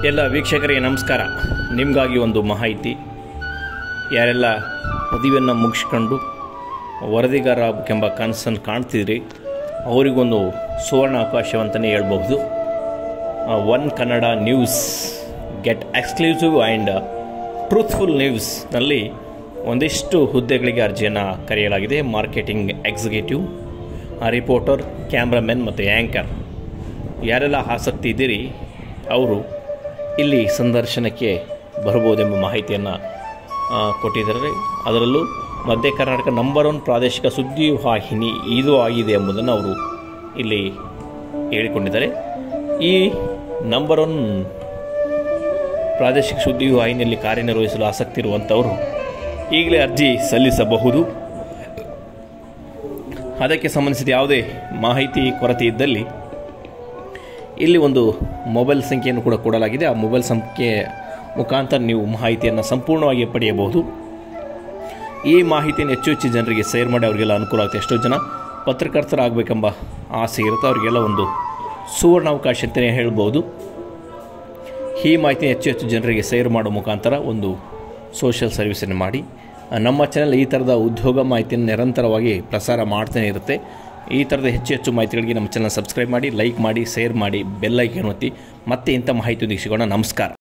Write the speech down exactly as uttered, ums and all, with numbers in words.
ಎಲ್ಲ ವೀಕ್ಷಕರಿಗೆ ನಮಸ್ಕಾರ. ನಿಮಗಾಗಿ ಒಂದು ಮಾಹಿತಿ. ಯಾರೆಲ್ಲ ಪದವಿಯನ್ನು ಮುಗಿಸ್ಕೊಂಡು ವರದಿಗಾರ ಆಗಬೇಕೆಂಬ ಕನಸನ್ನು ಕಾಣ್ತಿದ್ರಿ, ಅವರಿಗೊಂದು ಸುವರ್ಣ ಅವಕಾಶವಂತಲೇ ಹೇಳ್ಬಹುದು. One Kannada news get exclusive and truthful ನ್ಯೂಸ್ನಲ್ಲಿ ಒಂದಿಷ್ಟು ಹುದ್ದೆಗಳಿಗೆ ಅರ್ಜಿಯನ್ನು ಕರೆಯಲಾಗಿದೆ. ಮಾರ್ಕೆಟಿಂಗ್ ಎಕ್ಸಿಕ್ಯೂಟಿವ್, ರಿಪೋರ್ಟರ್, ಕ್ಯಾಮ್ರಾಮನ್ ಮತ್ತು ಆ್ಯಂಕರ್ ಯಾರೆಲ್ಲ ಆಸಕ್ತಿ ಇದ್ದೀರಿ ಅವರು ಇಲ್ಲಿ ಸಂದರ್ಶನಕ್ಕೆ ಬರ್ಬೋದೆಂಬ ಮಾಹಿತಿಯನ್ನು ಕೊಟ್ಟಿದ್ದಾರೆ. ಅದರಲ್ಲೂ ಮಧ್ಯ ಕರ್ನಾಟಕ ನಂಬರ್ ಒನ್ ಪ್ರಾದೇಶಿಕ ಸುದ್ದಿ ವಾಹಿನಿ ಇದು ಆಗಿದೆ ಎಂಬುದನ್ನು ಅವರು ಇಲ್ಲಿ ಹೇಳಿಕೊಂಡಿದ್ದಾರೆ. ಈ ನಂಬರ್ ಒನ್ ಪ್ರಾದೇಶಿಕ ಸುದ್ದಿ ವಾಹಿನಿಯಲ್ಲಿ ಕಾರ್ಯನಿರ್ವಹಿಸಲು ಆಸಕ್ತಿ ಇರುವಂಥವರು ಈಗಲೇ ಅರ್ಜಿ ಸಲ್ಲಿಸಬಹುದು. ಅದಕ್ಕೆ ಸಂಬಂಧಿಸಿದ ಯಾವುದೇ ಮಾಹಿತಿ ಕೊರತೆ ಇದ್ದಲ್ಲಿ ಇಲ್ಲಿ ಒಂದು ಮೊಬೈಲ್ ಸಂಖ್ಯೆಯನ್ನು ಕೂಡ ಕೊಡಲಾಗಿದೆ. ಆ ಮೊಬೈಲ್ ಸಂಖ್ಯೆ ಮುಖಾಂತರ ನೀವು ಮಾಹಿತಿಯನ್ನು ಸಂಪೂರ್ಣವಾಗಿ ಪಡೆಯಬಹುದು. ಈ ಮಾಹಿತಿಯನ್ನು ಹೆಚ್ಚು ಹೆಚ್ಚು ಜನರಿಗೆ ಶೇರ್ ಮಾಡಿ ಅವರಿಗೆಲ್ಲ ಅನುಕೂಲ ಆಗುತ್ತೆ. ಎಷ್ಟೋ ಜನ ಪತ್ರಕರ್ತರಾಗಬೇಕೆಂಬ ಆಸೆ ಇರುತ್ತೆ, ಅವರಿಗೆಲ್ಲ ಒಂದು ಸುವರ್ಣ ಅವಕಾಶ ಅಂತಲೇ ಹೇಳ್ಬೋದು. ಈ ಮಾಹಿತಿನ ಹೆಚ್ಚು ಹೆಚ್ಚು ಜನರಿಗೆ ಶೇರ್ ಮಾಡೋ ಮುಖಾಂತರ ಒಂದು ಸೋಷಿಯಲ್ ಸರ್ವಿಸನ್ನು ಮಾಡಿ. ನಮ್ಮ ಚಾನಲ್ ಈ ಥರದ ಉದ್ಯೋಗ ಮಾಹಿತಿಯನ್ನು ನಿರಂತರವಾಗಿ ಪ್ರಸಾರ ಮಾಡ್ತಾನೆ ಇರುತ್ತೆ. ಈ ಥರದ ಹೆಚ್ಚು ಹೆಚ್ಚು ಮಾಹಿತಿಗಳಿಗೆ ನಮ್ಮ ಚಾನಲ್ ಸಬ್ಸ್ಕ್ರೈಬ್ ಮಾಡಿ, ಲೈಕ್ ಮಾಡಿ, ಶೇರ್ ಮಾಡಿ, ಬೆಲ್ ಐಕಾನ್ ಒತ್ತಿ. ಮತ್ತೆ ಇಂಥ ಮಾಹಿತಿಯೊಂದಿಗೆ ಸಿಗೋಣ. ನಮಸ್ಕಾರ.